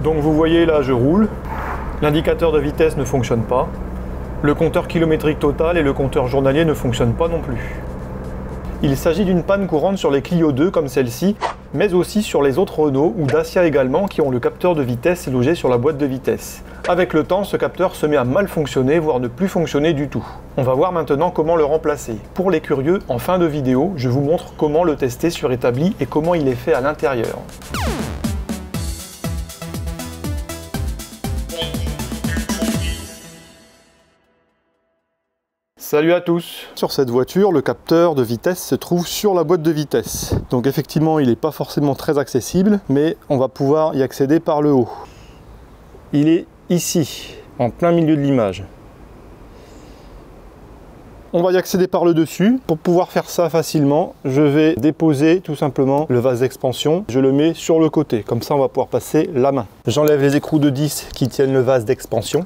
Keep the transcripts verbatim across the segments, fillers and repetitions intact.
Donc vous voyez là, je roule, l'indicateur de vitesse ne fonctionne pas, le compteur kilométrique total et le compteur journalier ne fonctionnent pas non plus. Il s'agit d'une panne courante sur les Clio deux comme celle-ci, mais aussi sur les autres Renault ou Dacia également qui ont le capteur de vitesse logé sur la boîte de vitesse. Avec le temps, ce capteur se met à mal fonctionner, voire ne plus fonctionner du tout. On va voir maintenant comment le remplacer. Pour les curieux, en fin de vidéo, je vous montre comment le tester sur établi et comment il est fait à l'intérieur. Salut à tous! Sur cette voiture, le capteur de vitesse se trouve sur la boîte de vitesse. Donc effectivement, il n'est pas forcément très accessible, mais on va pouvoir y accéder par le haut. Il est ici, en plein milieu de l'image. On va y accéder par le dessus. Pour pouvoir faire ça facilement, je vais déposer tout simplement le vase d'expansion. Je le mets sur le côté, comme ça on va pouvoir passer la main. J'enlève les écrous de dix qui tiennent le vase d'expansion.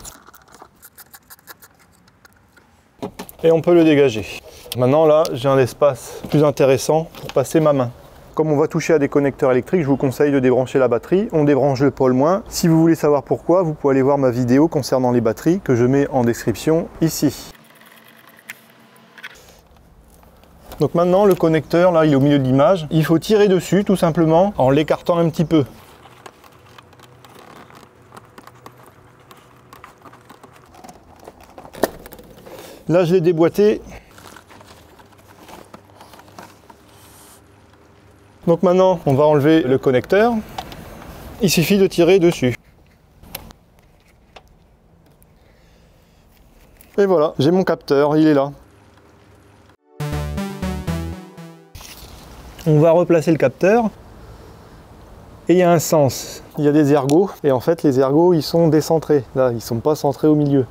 Et on peut le dégager. Maintenant là, j'ai un espace plus intéressant pour passer ma main. Comme on va toucher à des connecteurs électriques, je vous conseille de débrancher la batterie. On débranche le pôle moins. Si vous voulez savoir pourquoi, vous pouvez aller voir ma vidéo concernant les batteries que je mets en description ici. Donc maintenant, le connecteur, là, il est au milieu de l'image. Il faut tirer dessus tout simplement en l'écartant un petit peu. Là, je l'ai déboîté. Donc maintenant, on va enlever le connecteur. Il suffit de tirer dessus. Et voilà, j'ai mon capteur, il est là. On va replacer le capteur. Et il y a un sens. Il y a des ergots. Et en fait, les ergots, ils sont décentrés. Là, ils ne sont pas centrés au milieu.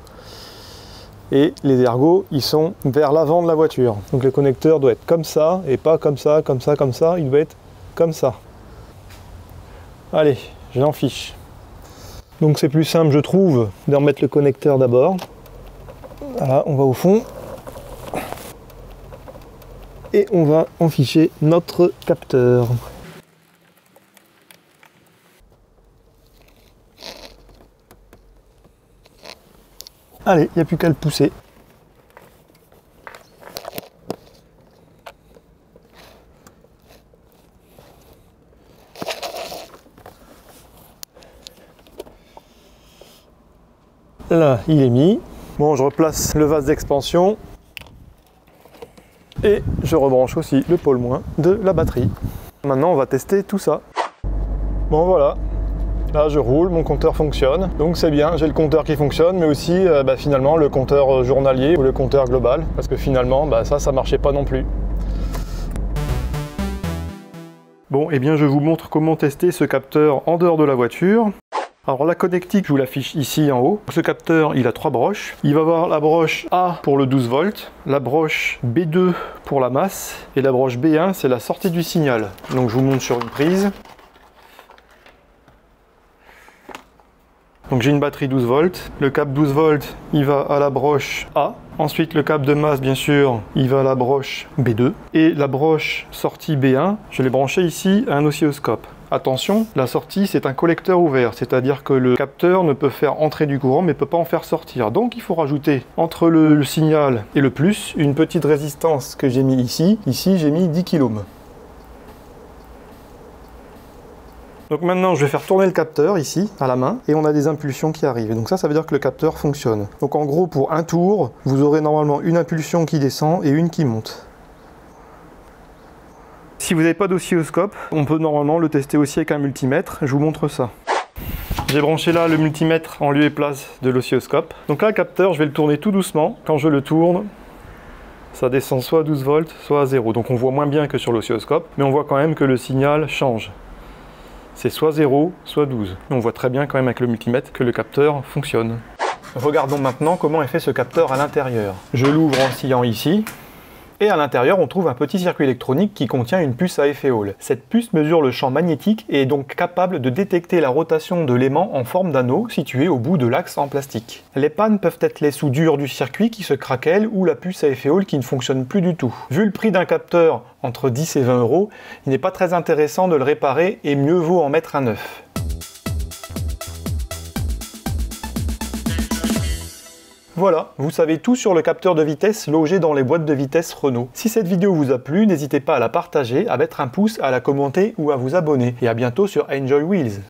Et les ergots, ils sont vers l'avant de la voiture. Donc le connecteur doit être comme ça, et pas comme ça, comme ça, comme ça. Il doit être comme ça. Allez, je l'en fiche. Donc c'est plus simple, je trouve, de remettre le connecteur d'abord. Voilà, on va au fond. Et on va enficher notre capteur. Allez, il n'y a plus qu'à le pousser. Là, il est mis. Bon, je replace le vase d'expansion. Et je rebranche aussi le pôle moins de la batterie. Maintenant, on va tester tout ça. Bon, voilà. Là, je roule, mon compteur fonctionne, donc c'est bien, j'ai le compteur qui fonctionne, mais aussi euh, bah, finalement le compteur journalier ou le compteur global, parce que finalement, bah, ça, ça marchait pas non plus. Bon, et eh bien je vous montre comment tester ce capteur en dehors de la voiture. Alors la connectique, je vous l'affiche ici en haut. Ce capteur, il a trois broches. Il va avoir la broche A pour le douze volts, la broche B deux pour la masse, et la broche B un, c'est la sortie du signal. Donc je vous montre sur une prise. Donc j'ai une batterie douze volts, le câble douze volts il va à la broche A, ensuite le câble de masse bien sûr il va à la broche B deux, et la broche sortie B un, je l'ai branché ici à un oscilloscope. Attention, la sortie c'est un collecteur ouvert, c'est-à-dire que le capteur ne peut faire entrer du courant mais ne peut pas en faire sortir. Donc il faut rajouter entre le, le signal et le plus une petite résistance que j'ai mis ici, ici j'ai mis dix kilo ohms. Donc maintenant, je vais faire tourner le capteur ici, à la main, et on a des impulsions qui arrivent. Et donc ça, ça veut dire que le capteur fonctionne. Donc en gros, pour un tour, vous aurez normalement une impulsion qui descend et une qui monte. Si vous n'avez pas d'oscilloscope, on peut normalement le tester aussi avec un multimètre. Je vous montre ça. J'ai branché là le multimètre en lieu et place de l'oscilloscope. Donc là, le capteur, je vais le tourner tout doucement. Quand je le tourne, ça descend soit à douze volts, soit à zéro. Donc on voit moins bien que sur l'oscilloscope, mais on voit quand même que le signal change. C'est soit zéro, soit douze. On voit très bien quand même avec le multimètre que le capteur fonctionne. Regardons maintenant comment est fait ce capteur à l'intérieur. Je l'ouvre en sciant ici. Et à l'intérieur, on trouve un petit circuit électronique qui contient une puce à effet Hall. Cette puce mesure le champ magnétique et est donc capable de détecter la rotation de l'aimant en forme d'anneau situé au bout de l'axe en plastique. Les pannes peuvent être les soudures du circuit qui se craquellent ou la puce à effet Hall qui ne fonctionne plus du tout. Vu le prix d'un capteur entre dix et vingt euros, il n'est pas très intéressant de le réparer et mieux vaut en mettre un neuf. Voilà, vous savez tout sur le capteur de vitesse logé dans les boîtes de vitesse Renault. Si cette vidéo vous a plu, n'hésitez pas à la partager, à mettre un pouce, à la commenter ou à vous abonner. Et à bientôt sur Enjoy Wheels.